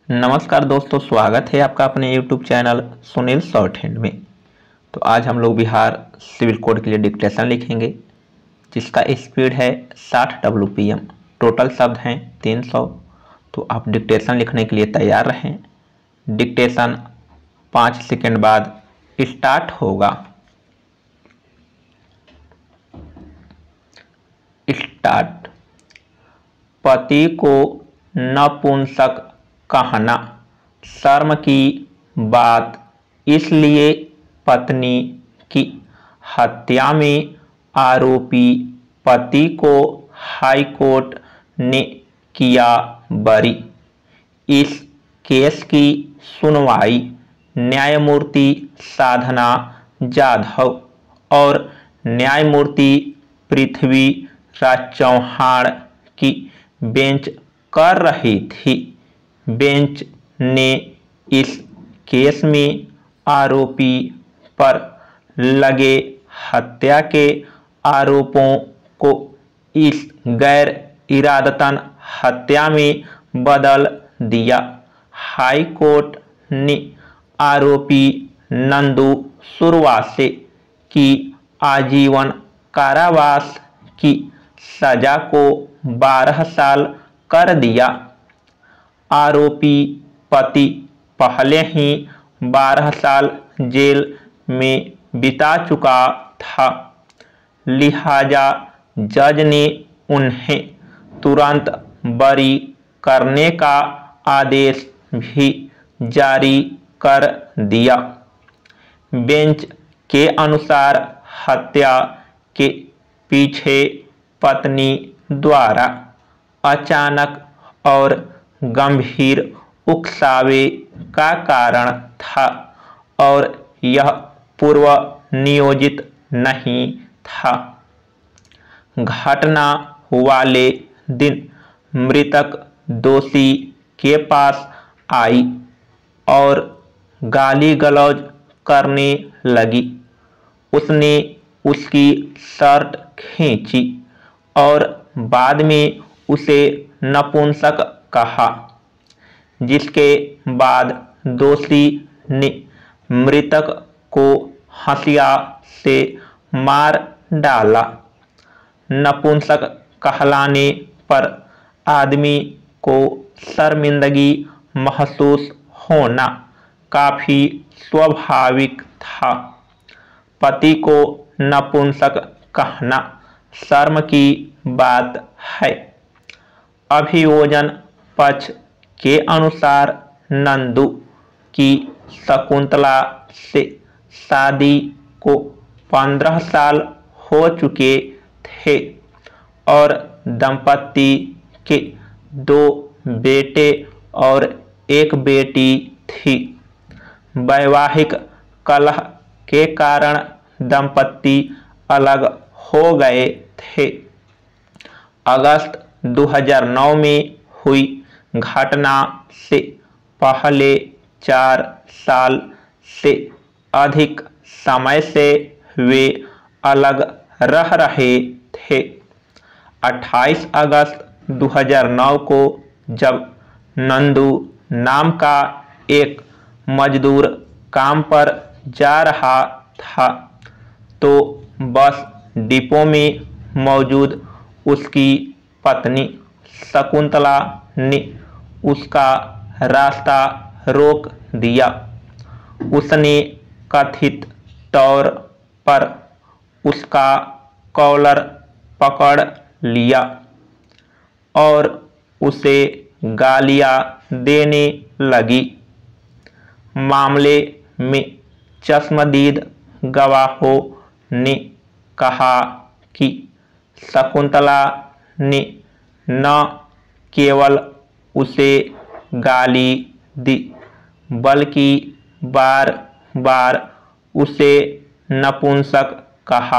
नमस्कार दोस्तों, स्वागत है आपका अपने YouTube channel Sunil shorthand में। तो आज हम लोग बिहार सिविल कोड के लिए डिक्टेशन लिखेंगे, जिसका स्पीड है 60 WPM। टोटल शब्द हैं 300। तो आप डिक्टेशन लिखने के लिए तैयार रहें। डिक्टेशन 5 सेकंड बाद स्टार्ट होगा। स्टार्ट। पति को नपुंसक कहना शर्म की बात, इसलिए पत्नी की हत्या में आरोपी पति को हाई कोर्ट ने किया बरी। इस केस की सुनवाई न्यायमूर्ति साधना जाधव और न्यायमूर्ति पृथ्वीराज चौहान की बेंच कर रही थी। बेंच ने इस केस में आरोपी पर लगे हत्या के आरोपों को इस गैर इरादतन हत्या में बदल दिया। हाई कोर्ट ने आरोपी नंदू सुरवासे की आजीवन कारावास की सजा को 12 साल कर दिया। आरोपी पति पहले ही 12 साल जेल में बिता चुका था, लिहाजा जज ने उन्हें तुरंत बरी करने का आदेश भी जारी कर दिया। बेंच के अनुसार हत्या के पीछे पत्नी द्वारा अचानक और गंभीर उकसावे का कारण था और यह पूर्व नियोजित नहीं था। घटना वाले दिन मृतक दोषी के पास आई और गाली गलौज करने लगी। उसने उसकी शर्ट खींची और बाद में उसे नपुंसक कहा, जिसके बाद दोषी ने मृतक को हंसिया से मार डाला। नपुंसक कहलाने पर आदमी को शर्मिंदगी महसूस होना काफी स्वाभाविक था। पति को नपुंसक कहना शर्म की बात है। अभियोजन पक्ष के अनुसार नंदू की शकुंतला से शादी को 15 साल हो चुके थे और दंपति के 2 बेटे और 1 बेटी थी। वैवाहिक कलह के कारण दंपति अलग हो गए थे। अगस्त 2009 में हुई घटना से पहले 4 साल से अधिक समय से वे अलग रह रहे थे। 28 अगस्त 2009 को जब नंदू नाम का एक मजदूर काम पर जा रहा था, तो बस डिपो में मौजूद उसकी पत्नी शकुंतला ने उसका रास्ता रोक दिया। उसने कथित तौर पर उसका कॉलर पकड़ लिया और उसे गालियां देने लगी। मामले में चश्मदीद गवाहों ने कहा कि शकुंतला ने न केवल उसे गाली दी, बल्कि बार बार उसे नपुंसक कहा।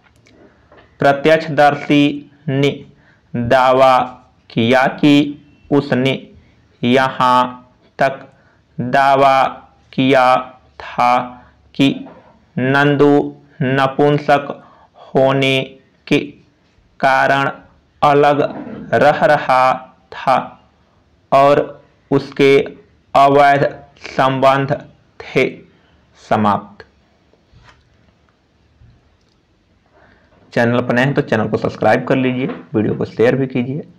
प्रत्यक्षदर्शी ने दावा किया कि उसने यहाँ तक दावा किया था कि नंदू नपुंसक होने के कारण अलग रह रहा था और उसके अवैध संबंध थे समाप्त। चैनल पर नए हैं तो चैनल को सब्सक्राइब कर लीजिए, वीडियो को शेयर भी कीजिए।